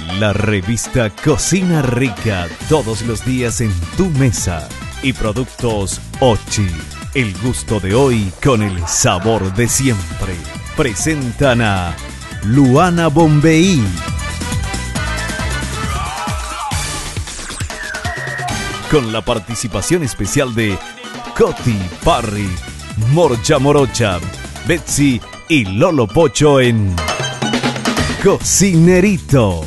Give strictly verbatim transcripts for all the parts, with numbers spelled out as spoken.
La revista Cocina Rica, todos los días en tu mesa. Y productos Ochi, el gusto de hoy con el sabor de siempre. Presentan a Luana Bombeí. Con la participación especial de Coti, Parry, Morcha Morocha, Betsy y Lolo Pocho en Cocineritos.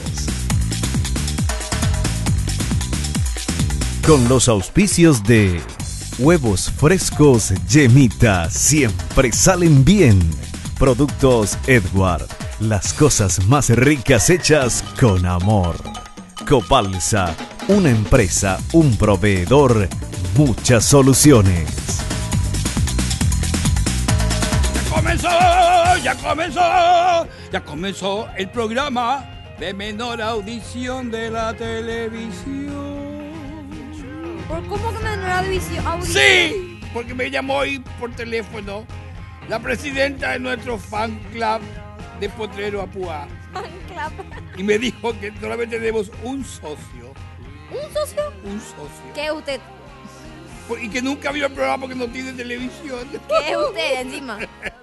Con los auspicios de Huevos Frescos Yemita, siempre salen bien. Productos Edward, las cosas más ricas hechas con amor. Copalsa, una empresa, un proveedor, muchas soluciones. ¡Ya comenzó! ¡Ya comenzó! ¡Ya comenzó el programa de menor audición de la televisión! ¿Por cómo que menor audición? ¡Sí! Porque me llamó hoy por teléfono la presidenta de nuestro fan club de Potrero Apuá. Fan club. Y me dijo que solamente tenemos un socio. ¿Un socio? Un socio. ¿Qué es usted? Y que nunca vio el programa porque no tiene televisión. ¿Qué es usted encima?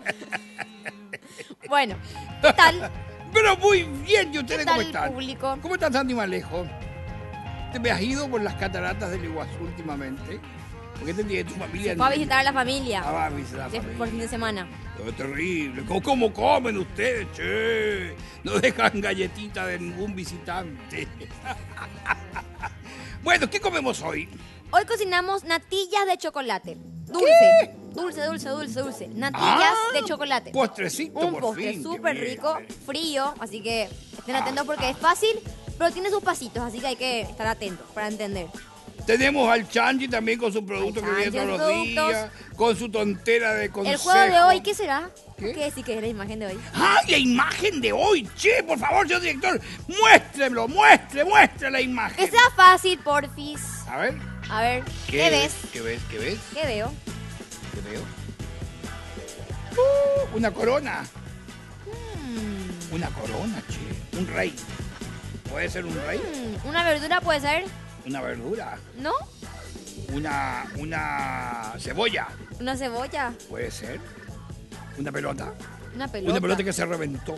Bueno, ¿qué tal? Pero muy bien, ¿y ustedes ¿Qué tal cómo están? Público? ¿Cómo están, Sandy Malejo? ¿Te me has ido por las cataratas del Iguazú últimamente? Porque te tiene tu familia. Se fue a visitar a la familia. Ah, va a visitar a la Sí, familia. por fin de semana. Todo es terrible. ¿Cómo, cómo comen ustedes, che? No dejan galletita de ningún visitante. Bueno, ¿qué comemos hoy? Hoy cocinamos natillas de chocolate. Dulce. ¿Qué? Dulce, dulce, dulce, dulce. Natillas Ah, de chocolate. Postrecito, Un por postre fin. súper Qué bien. rico, frío, así que estén atentos porque es fácil, pero tiene sus pasitos, así que hay que estar atentos para entender. Tenemos al Chanchi también con su producto Al que viene Chanchi, todos los productos. días, con su tontera de consejos. El juego de hoy, ¿qué será? ¿Qué? ¿Qué decir que es la imagen de hoy? ¡Ay, la imagen de hoy! Che, por favor, señor director, muéstremelo, muestre, muestre la imagen. Que sea fácil, porfis. A ver. A ver, ¿qué, ves? ¿Qué ves? ¿Qué ves? ¿Qué veo? ¿Qué veo? Uh, una corona. Mm, Una corona, che. Un rey. ¿Puede ser un rey? mm, ¿Una verdura puede ser? Una verdura. ¿No? Una, una cebolla. ¿Una cebolla? ¿Puede ser? ¿Una pelota? ¿Una pelota? Una pelota que se reventó.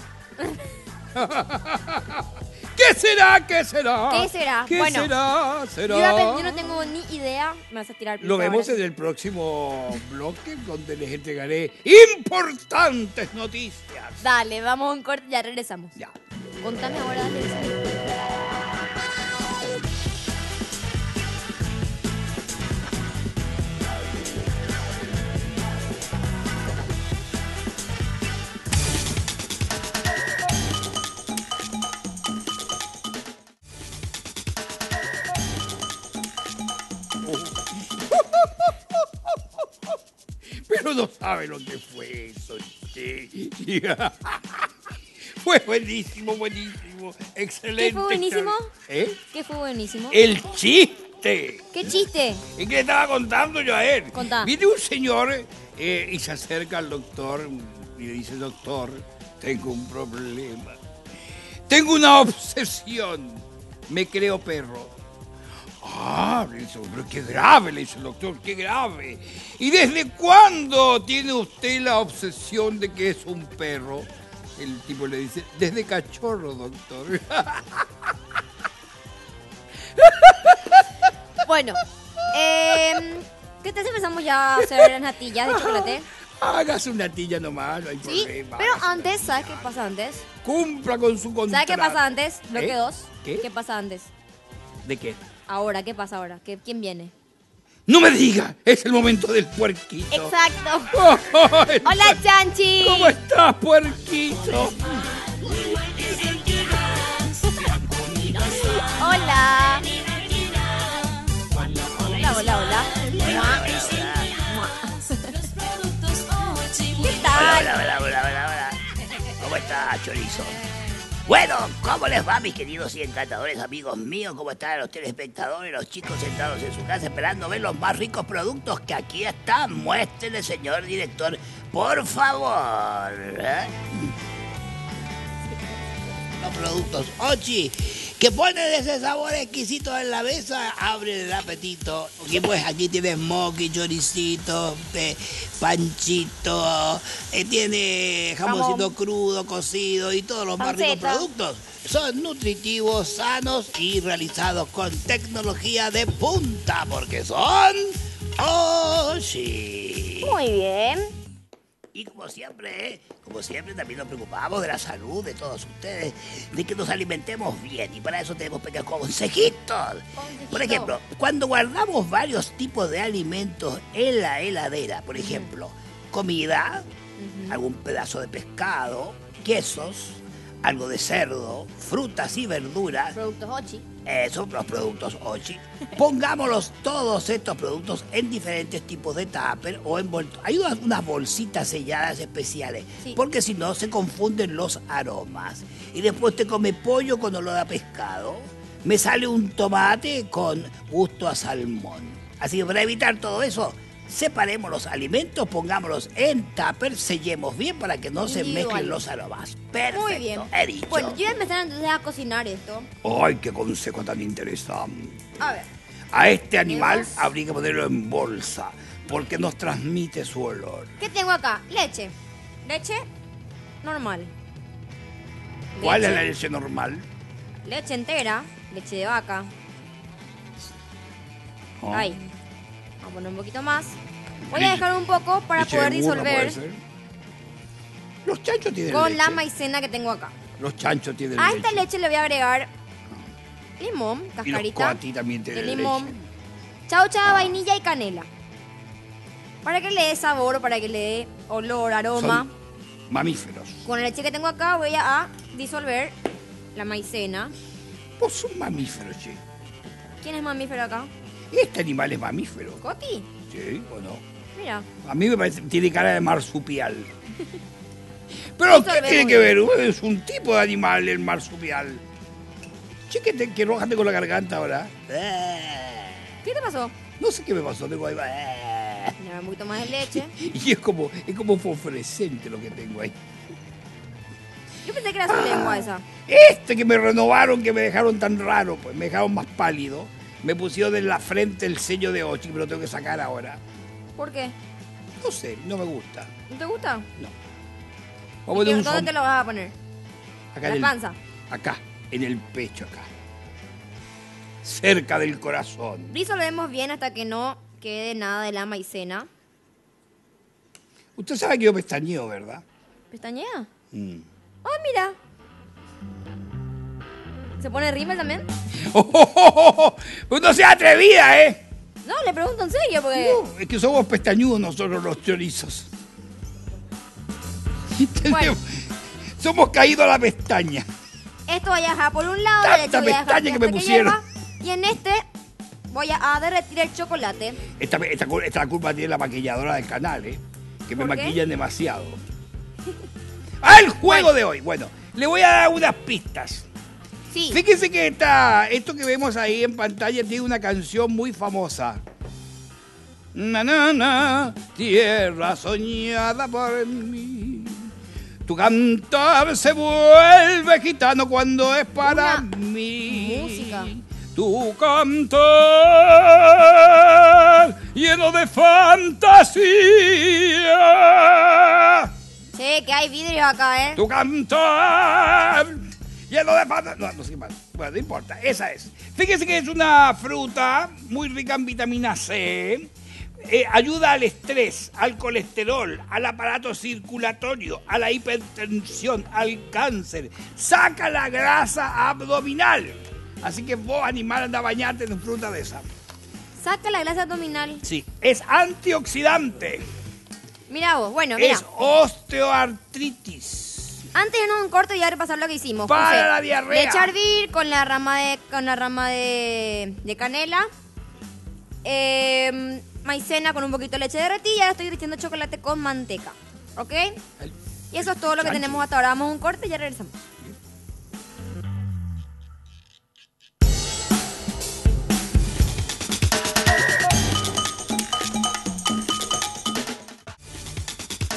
¿Qué será? ¿Qué será? ¿Qué será? ¿Qué Bueno, será? ¿Será? Yo, iba a pen- yo no tengo ni idea. Me vas a tirar. Lo pica vemos ahora. en el próximo bloque donde les entregaré importantes noticias. Dale, vamos a un corte y ya regresamos. Ya. Contame ahora, dale. Pero no sabe lo que fue eso. Che. Fue buenísimo, buenísimo. Excelente. ¿Qué fue buenísimo? ¿Eh? ¿Qué fue buenísimo? El chiste. ¿Qué chiste? Es que le estaba contando yo a él. Contá. Viene un señor eh, y se acerca al doctor y le dice, doctor, tengo un problema. Tengo una obsesión. Me creo perro. Ah, le dice, pero qué grave, le dice el doctor, qué grave. ¿Y desde cuándo tiene usted la obsesión de que es un perro? El tipo le dice, desde cachorro, doctor. Bueno, eh, ¿qué tal si empezamos ya a hacer las natillas de chocolate? Hágase una tilla nomás, no hay Sí, problema. pero Hágase antes, una ¿sabes tilla. qué pasa antes? Cumpla con su contrato. ¿Sabes qué pasa antes? Bloque ¿Eh? dos. ¿Qué? pasa antes? ¿De qué? Ahora, ¿qué pasa ahora? ¿Qué, ¿Quién viene? ¡No me diga! Es el momento del puerquito. Exacto. Oh, Hola, Chanchi. ¿Cómo estás, puerquito? Hola. Hola, hola, hola. Mua. Mua. ¿Qué tal? Hola, hola, hola, hola, hola. ¿Cómo está, chorizo? Bueno, ¿cómo les va, mis queridos y encantadores amigos míos? ¿Cómo están los telespectadores, los chicos sentados en su casa esperando ver los más ricos productos que aquí están? Muéstrele, señor director, por favor. ¿eh? Los productos Ochi. que pone ese sabor exquisito en la mesa, abre el apetito. Y pues aquí tiene smoky, choricito, eh, panchito, eh, tiene jamoncito Jamón. crudo, cocido y todos los más ricos Panceta. productos. Son nutritivos, sanos y realizados con tecnología de punta, porque son Oshi. Muy bien. Y como siempre, ¿eh? como siempre también nos preocupamos de la salud de todos ustedes, de que nos alimentemos bien y para eso tenemos pequeños consejitos. Por ejemplo, cuando guardamos varios tipos de alimentos en la heladera, por ejemplo, comida, algún pedazo de pescado, quesos, algo de cerdo, frutas y verduras, Productos Ochi. esos los productos Ochi. Pongámoslos todos estos productos en diferentes tipos de tupper o envueltos. Hay unas, unas bolsitas selladas especiales, Sí. porque si no se confunden los aromas. Y después te come pollo con olor a pescado. Me sale un tomate con gusto a salmón. Así que para evitar todo eso, separemos los alimentos, pongámoslos en tupper, sellemos bien para que no se Individual. mezclen los aromas. Perfecto, Muy bien. he dicho. Bueno, yo voy a empezar entonces a cocinar esto. ¡Ay, qué consejo tan interesante! A ver. A este animal Tenemos- habría que ponerlo en bolsa, porque nos transmite su olor. ¿Qué tengo acá? Leche. Leche normal. ¿Cuál es Leche- la leche normal? Leche entera. Leche de vaca. Oh. Ahí. Vamos a poner un poquito más. Voy Leche- a dejar un poco para leche poder de burra, disolver ¿puede ser? Los chanchos tienen con leche. la maicena que tengo acá. Los chanchos tienen A leche. esta leche le voy a agregar limón, Y los cascarita coati también de tienen limón, leche. chaucha, vainilla y canela. Para que le dé sabor, para que le dé olor, aroma. Son mamíferos. Con la leche que tengo acá voy a disolver la maicena. Vos sos mamífero, che. ¿Quién es mamífero acá? Este animal es mamífero. ¿Coti? ¿Sí o no? Mira. A mí me parece tiene cara de marsupial. Pero, Esto ¿qué lo tiene vemos que ver? Es un tipo de animal el marsupial. Che, que, te, que rojaste con la garganta ahora. Eh, ¿Qué te pasó? No sé qué me pasó, tengo ahí. eh. Le un poquito más de leche. Y es como, es como fosforescente lo que tengo ahí. Yo pensé que era su lengua esa. Este que me renovaron, que me dejaron tan raro, pues me dejaron más pálido. Me pusieron en la frente el sello de Ochi, pero lo tengo que sacar ahora. ¿Por qué? No sé, no me gusta. ¿No te gusta? No. ¿Y Vamos a poner un ¿Dónde som- te lo vas a poner? acá ¿La en el- panza? Acá, en el pecho, acá. Cerca del corazón. Disolvemos bien hasta que no quede nada de la maicena. Usted sabe que yo pestañeo, ¿verdad? ¿Pestañea? Mm. ¡Oh, mira! ¿Se pone rímel también? ¡Oh, oh, oh, oh! No sea atrevida, ¿eh? No, le pregunto en serio porque... No, es que somos pestañudos nosotros los chorizos. Bueno. Somos caídos a la pestaña. Esto voy a dejar por un lado, Tanta la leche voy a dejar pestaña que me hasta pusieron. hierva, y en este voy a, a derretir el chocolate. Esta, esta, esta culpa tiene la maquilladora del canal, ¿eh? Que me ¿Por qué? maquillan demasiado. ¡Ah, el juego Bueno. de hoy! Bueno, le voy a dar unas pistas. Sí. Fíjense que esta, esto que vemos ahí en pantalla tiene una canción muy famosa. Na, na, na, tierra soñada por mí. Tu cantar se vuelve gitano cuando es para Una mí. música. Tu cantar lleno de fantasía. Che, que hay vidrio acá, ¿eh? Tu cantar lleno de fantasía. No, no sé qué más. Bueno, no importa, esa es. Fíjese que es una fruta muy rica en vitamina C. Eh, ayuda al estrés, al colesterol, al aparato circulatorio, a la hipertensión, al cáncer. Saca la grasa abdominal. Así que vos, animal, anda a bañarte en fruta de esa. Saca la grasa abdominal. Sí. Es antioxidante. Mira vos, bueno, mira. Es osteoartritis. Antes de irnos a un corte voy a repasar lo que hicimos. Para Puse la diarrea. leche a hervir con la rama de, con la rama de, de canela. Eh, maicena con un poquito de leche derretida. Y ahora estoy derritiendo chocolate con manteca. ¿Ok? El- Y eso es todo lo que chancho. tenemos hasta ahora. Vamos a un corte y ya regresamos.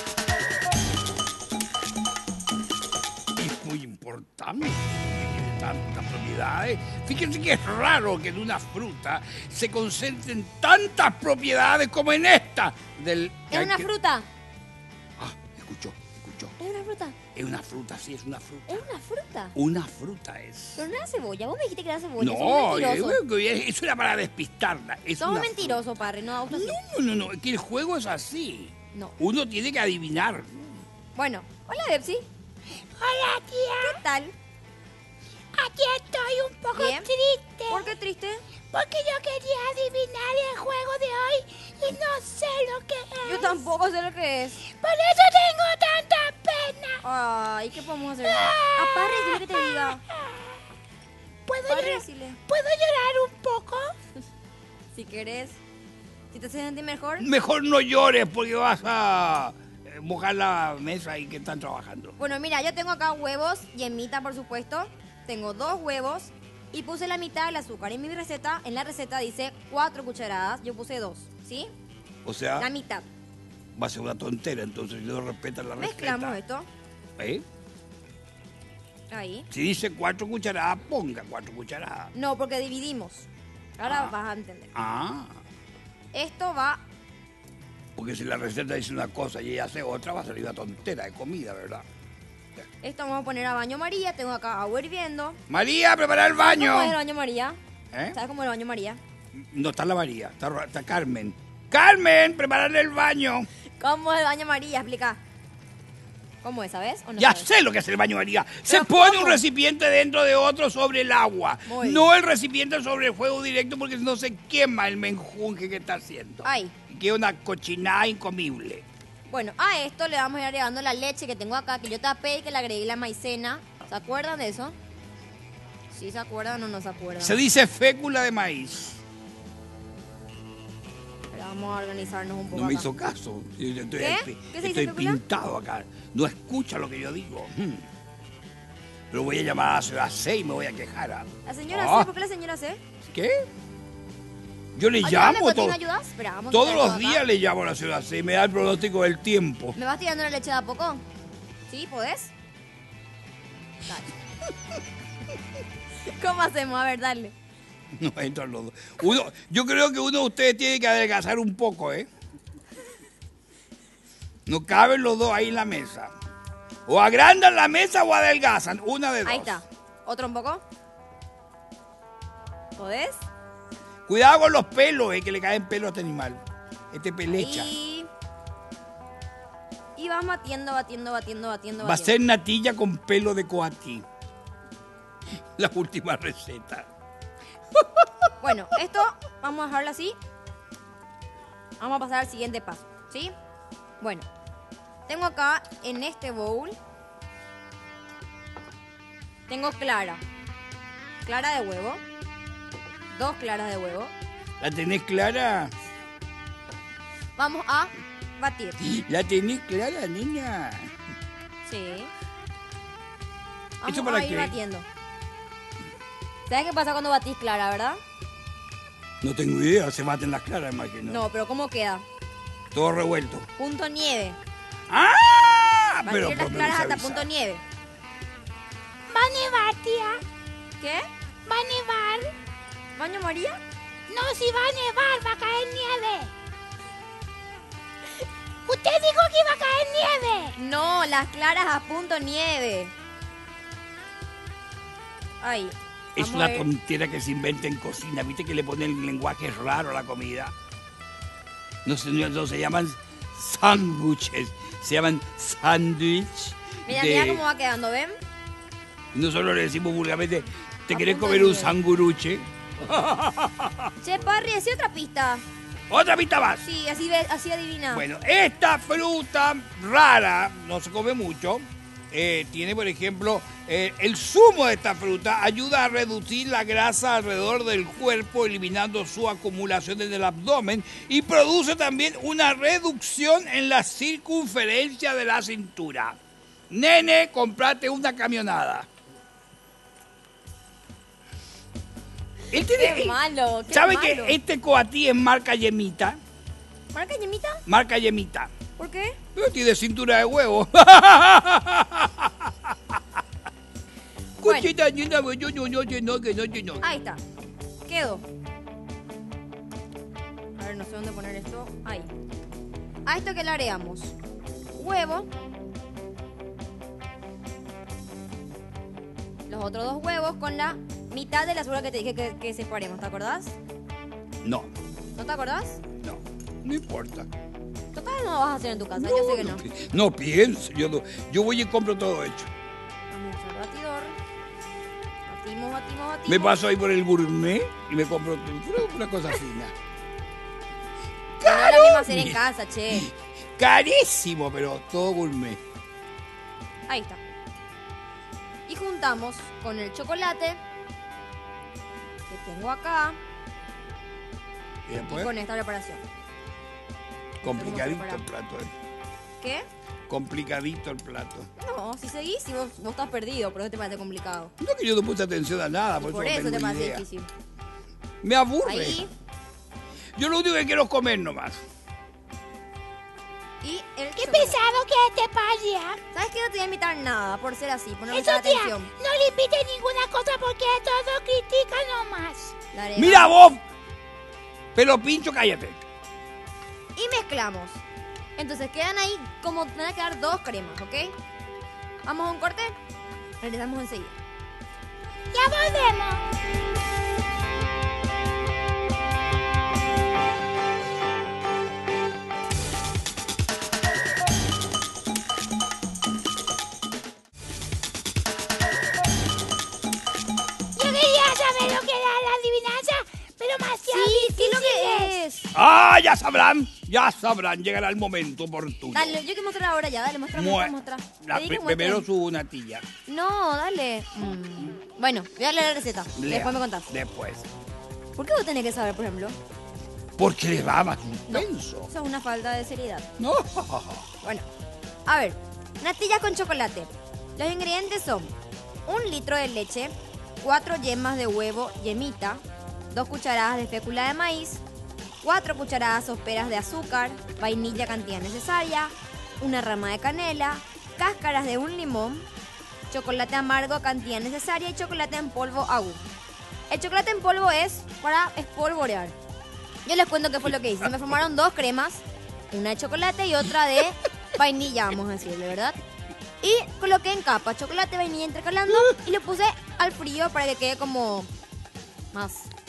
Es muy importante que está tantas propiedades. Fíjense que es raro que en una fruta se concentren tantas propiedades como en esta. Del, ¿Es una que- fruta? Ah, escuchó, escuchó. ¿Es una fruta? Es una fruta, sí, es una fruta. ¿Es una fruta? Una fruta es. Pero no era cebolla. Vos me dijiste que era cebolla. No, Sos eh, mentiroso. bueno, eso era para despistarla. Es Sos una mentiroso, padre. No, a vos así. fruta. No, no, no, no, que el juego es así. No. Uno tiene que adivinar. Bueno, hola, Bepsi. Hola, tía. ¿Qué tal? Aquí estoy un poco Bien. triste. ¿Por qué triste? Porque yo quería adivinar el juego de hoy y no sé lo que es. Yo tampoco sé lo que es. Por eso tengo tanta pena. Ay, ¿qué podemos hacer? A padre, dile que te diga. ¿Puedo, Padre, llorar, decile. ¿Puedo llorar un poco? Si querés. Si te hace sentir mejor. Mejor no llores porque vas a eh, mojar la mesa y que están trabajando. Bueno, mira, yo tengo acá huevos, yemita, por supuesto. Tengo dos huevos y puse la mitad del azúcar. En mi receta, en la receta dice cuatro cucharadas. Yo puse dos, ¿sí? O sea, La mitad. va a ser una tontera, entonces no respetan la Mezclamos receta. esto. ¿Eh? Ahí. Si dice cuatro cucharadas, ponga cuatro cucharadas. No, porque dividimos. Ahora Ah. vas a entender. Ah, Esto va... porque si la receta dice una cosa y ella hace otra, va a salir una tontera de comida, ¿verdad? Esto vamos a poner a baño María. Tengo acá agua hirviendo. María, prepara el baño. ¿Cómo es el baño María? ¿Eh? ¿Sabes cómo es el baño María? No está la María, está, Ro- está Carmen. ¡Carmen, prepararle el baño! ¿Cómo es el baño María? Explica. ¿Cómo es, sabes? ¿O no Ya sabes? sé lo que es el baño María. Se Pero pone ¿cómo? un recipiente dentro de otro sobre el agua. Muy No el recipiente sobre el fuego directo porque no se quema el menjunje que está haciendo. Ahí. Y queda una cochinada incomible. Bueno, a esto le vamos a ir agregando la leche que tengo acá, que yo tapé y que le agregué la maicena. ¿Se acuerdan de eso? ¿Sí se acuerdan o no se acuerdan? Se dice fécula de maíz. Pero vamos a organizarnos un poco No me acá. hizo caso. Yo- yo Estoy, ¿Qué? estoy- ¿Qué se dice, estoy fécula? pintado acá. No escucha lo que yo digo. Hmm. Pero voy a llamar a la ciudad C y me voy a quejar. ¿ah? ¿La señora Ah. C? ¿Por qué la señora C? ¿Qué? Yo le Ayúdame, llamo Cotín, todo- ¿ayudas? Espera, vamos a todos quitar los todo acá. días le llamo a la ciudad C y me da el pronóstico del tiempo. ¿Me vas tirando la leche de a poco? ¿Sí? ¿Podés? Dale. ¿Cómo hacemos? A ver, dale. No entran los dos. Uno, yo creo que uno de ustedes tiene que adelgazar un poco, ¿eh? No caben los dos ahí en la mesa. O agrandan la mesa o adelgazan. Una de dos. Ahí está. ¿Otro un poco? ¿Podés? Cuidado con los pelos, eh, que le caen pelos a este animal. Este pelecha. Y... Y vas batiendo, batiendo, batiendo, batiendo, Va a batiendo. ser natilla con pelo de coatí. La última receta. Bueno, esto vamos a dejarlo así. Vamos a pasar al siguiente paso, ¿sí? Bueno, tengo acá en este bowl, tengo clara. Clara de huevo. Dos claras de huevo. ¿La tenés clara? Vamos a batir. ¿La tenés clara, niña? Sí. Vamos ¿Esto para a ir qué? batiendo. ¿Sabes qué pasa cuando batís clara, verdad? No tengo idea, se baten las claras, imagino. No, pero ¿cómo queda? Todo revuelto. Punto nieve. ¡Ah! Batir Pero las ¿por qué claras me hasta avisa? punto nieve. ¿Va a nevar, tía? ¿Qué? ¿Va a nevar? ¿Baño María? No, si va a nevar, va a caer nieve. Usted dijo que iba a caer nieve. No, las claras a punto nieve. Ahí. Es Vamos una a ver. tontera que se inventa en cocina. ¿Viste que le ponen lenguaje raro a la comida? No se, no se llaman sándwiches, se llaman sándwich. Mira, de- mira cómo va quedando, ¿ven? Nosotros le decimos vulgarmente, ¿te A querés punto comer de un nieve. sanguruche? Che, Parry, decí otra pista. ¡Otra pista más! Sí, así, ve, así adivina. Bueno, esta fruta rara, no se come mucho, eh, tiene, por ejemplo, eh, el zumo de esta fruta ayuda a reducir la grasa alrededor del cuerpo, eliminando su acumulación en el abdomen y produce también una reducción en la circunferencia de la cintura. Nene, comprate una camionada. Él tiene- Qué malo, qué ¿Sabe malo. que este coatí es marca Yemita? ¿Marca Yemita? Marca Yemita. ¿Por qué? Pero tiene cintura de huevo. Bueno, Bueno. chita, chita, pues, yo no, no, no, no, que no, que no. Ahí está. Quedó. A ver, no sé dónde poner esto. Ahí. A esto que le agregamos huevo. Los otros dos huevos con la mitad de la azúcar que te dije que, que separemos. ¿Te acordás? No, ¿No te acordás? no, no importa. Total, no lo vas a hacer en tu casa. Yo sé que no. pi- no pienso, yo, no, yo voy y compro todo hecho. Vamos a usar batidor. Batimos, batimos, batimos. Me paso ahí por el gourmet y me compro pura, pura cosa fina. No es la misma hacer en casa, che. Carísimo, pero todo gourmet. Ahí está. Y juntamos con el chocolate que tengo acá Y y después, con esta preparación. complicadito Tenemos el plato. eh. ¿Qué? Complicadito el plato. No, si seguís, si vos, vos estás perdido, por eso te parece complicado. No que yo no puse atención a nada, Y por, por eso, eso no te tengo parece idea. difícil. Me aburre. Ahí. Yo lo único que quiero es comer nomás. Y el ¡Qué chocolate. pesado que este paya! ¿Sabes qué? No te voy a invitar nada por ser así, por no Eso, prestar tía, atención. no le invite ninguna cosa porque todo critica nomás. Le agregamos Mira vos, pelo pincho, cállate. Y mezclamos. Entonces quedan ahí como van a quedar dos cremas, ¿ok? Vamos a un corte. Regresamos enseguida. Ya volvemos. Yo quería saber lo que era la adivinanza, pero más Sí, ¿qué es lo que es? Ah, ya sabrán, ya sabrán, llegará el momento oportuno. Dale, yo quiero mostrar ahora ya, dale, muestra, Mue- muestra, muestra. La- Te dije que primero muestre. subo una tilla. No, dale. Mm. Bueno, voy a leer la receta. Lea. Después me contás. Después. ¿Por qué vos tenés que saber, por ejemplo? Porque le va más No, suspenso. eso es una falta de seriedad. No. Bueno, a ver, natillas con chocolate. Los ingredientes son un litro de leche, cuatro yemas de huevo yemita, dos cucharadas de fécula de maíz, cuatro cucharadas soperas de azúcar, vainilla cantidad necesaria, una rama de canela, cáscaras de un limón, chocolate amargo cantidad necesaria y chocolate en polvo agua. El chocolate en polvo es para espolvorear. Yo les cuento qué fue lo que hice. Me formaron dos cremas, una de chocolate y otra de vainilla, vamos a decirle, ¿verdad? Y coloqué en capa chocolate, vainilla intercalando y lo puse al frío para que quede como más.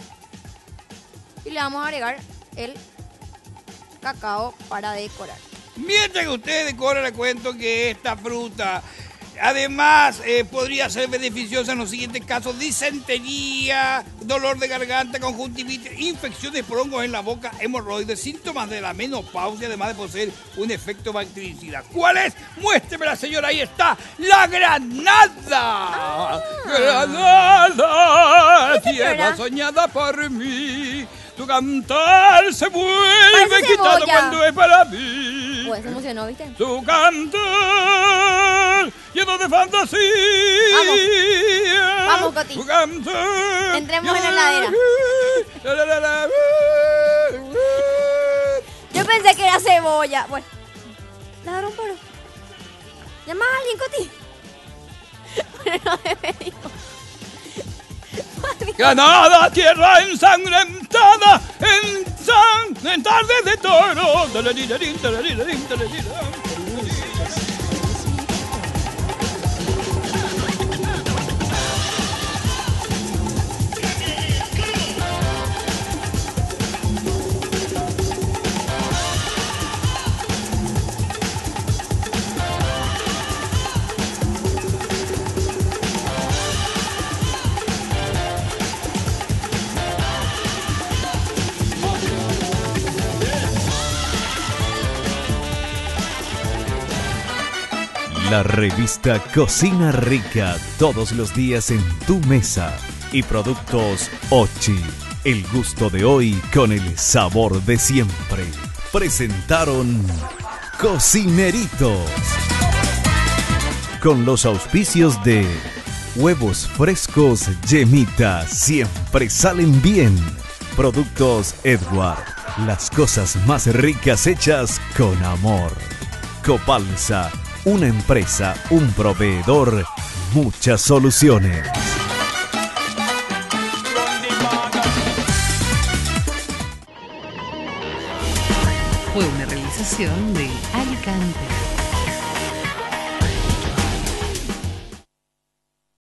Y le vamos a agregar el cacao para decorar. Mientras que ustedes decoran, le cuento que esta fruta, además, eh, podría ser beneficiosa en los siguientes casos: disentería, dolor de garganta, conjuntivitis, infecciones por hongos en la boca, hemorroides, síntomas de la menopausia, además de poseer un efecto bactericida. ¿Cuál es? Muéstremela, señora. Ahí está, la granada. Granada, tierra señora? soñada por mí. Tu cantar se vuelve Parece quitado cebolla. cuando es para mí. Pues se emocionó, ¿viste? Tu cantar lleno de fantasía. Vamos. Vamos, Coti. Tu cantar. Entremos en la heladera. La, la, la, la. Yo pensé que era cebolla. Bueno, ladrón paro. Llama a alguien, Coti. Bueno, no me dijo. Ganada tierra ensangrentada en, san, en tarde de toro. Tararirín, tararirín, tararirín. La revista Cocina Rica, todos los días en tu mesa. Y productos Ochi, el gusto de hoy con el sabor de siempre. Presentaron Cocineritos. Con los auspicios de Huevos Frescos Yemita, siempre salen bien. Productos Edward, las cosas más ricas hechas con amor. Copalsa, una empresa, un proveedor muchas soluciones. Fue una realización de Alicante.